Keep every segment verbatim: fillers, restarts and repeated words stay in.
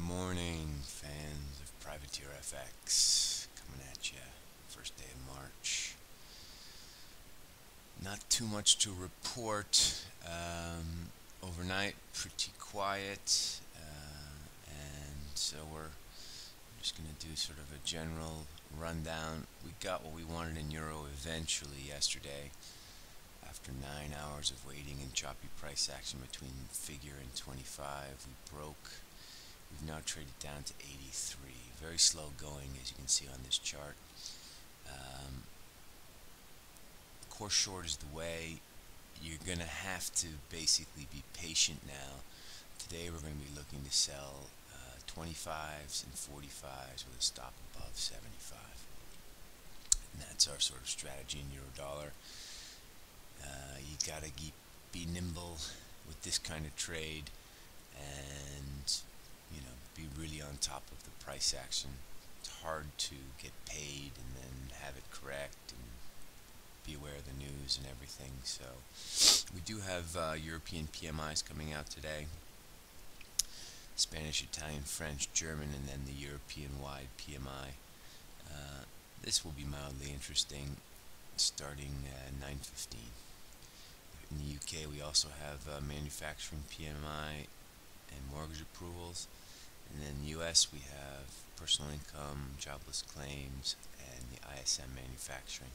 morning, fans of Privateer F X. Coming at you, first day of March. Not too much to report. Um, overnight, pretty quiet, uh, and so we're just going to do sort of a general rundown. We got what we wanted in Euro eventually yesterday. After nine hours of waiting and choppy price action between figure and twenty-five, we broke. We've now traded down to eighty-three. Very slow going, as you can see on this chart. Um, course short is the way. You're going to have to basically be patient now. Today we're going to be looking to sell uh, twenty-fives and forty-fives with a stop above seventy-five. And that's our sort of strategy in Euro dollar. Uh, you got to be nimble with this kind of trade and you know, be really on top of the price action. It's hard to get paid and then have it correct and be aware of the news and everything. So we do have uh, European P M Is coming out today. Spanish, Italian, French, German, and then the European-wide P M I. Uh, this will be mildly interesting, starting uh, nine fifteen. In the U K, we also have uh, manufacturing P M I and mortgage approvals. And then in the U S, we have personal income, jobless claims, and the I S M manufacturing.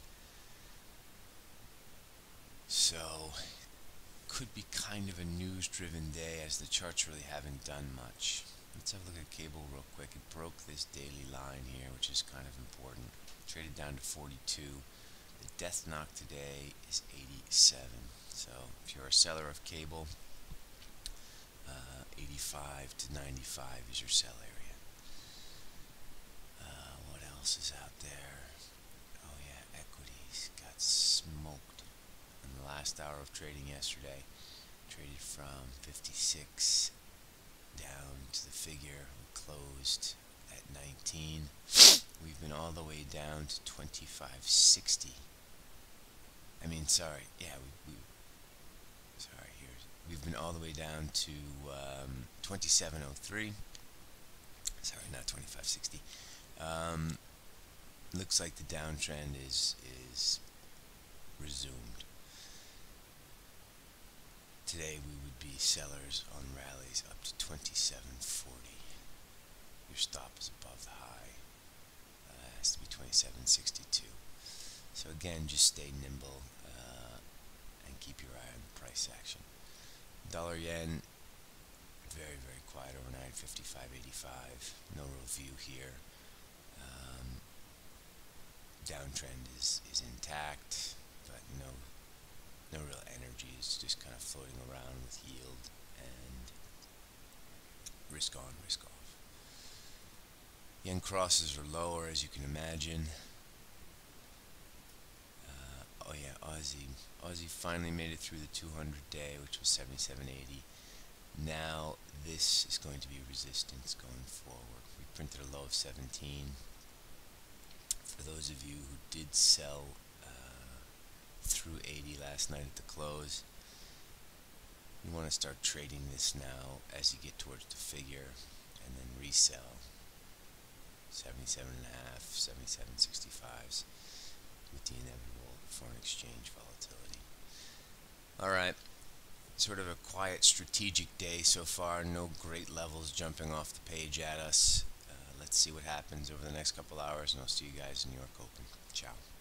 So, could be kind of a news-driven day as the charts really haven't done much. Let's have a look at cable real quick. It broke this daily line here, which is kind of important. Traded down to forty-two. The death knock today is eighty-seven. So, if you're a seller of cable, uh, eighty-five to ninety-five is your sell area. Uh, what else is out there? Oh yeah, equities got smoked in the last hour of trading yesterday. Traded from fifty-six down to the figure. We closed at nineteen. We've been all the way down to twenty-five sixty. I mean, sorry, yeah, we, we sorry, here, we've been all the way down to um, twenty-seven oh three. Sorry, not twenty-five sixty. Um, looks like the downtrend is is resumed. Today we would be sellers on rallies up to twenty-seven forty. Your stop is above the high. Uh, it has to be twenty-seven sixty-two. So again, just stay nimble uh, and keep your eye on the price action. Dollar yen, very, very quiet overnight, fifty-five eighty-five. No real view here. Um, downtrend is, is intact, but no, no real energy. It's just kind of floating around with yield and risk on, risk off. Yen crosses are lower, as you can imagine. Oh yeah, Aussie. Aussie finally made it through the two hundred day, which was seventy-seven eighty. Now this is going to be resistance going forward. We printed a low of seventeen. For those of you who did sell uh, through eighty last night at the close, you want to start trading this now as you get towards the figure and then resell seventy-seven and a half, seventy-seven sixty-fives with the inevitable foreign exchange volatility. Alright, sort of a quiet strategic day so far. No great levels jumping off the page at us. Uh, let's see what happens over the next couple hours, and I'll see you guys in New York Open. Ciao.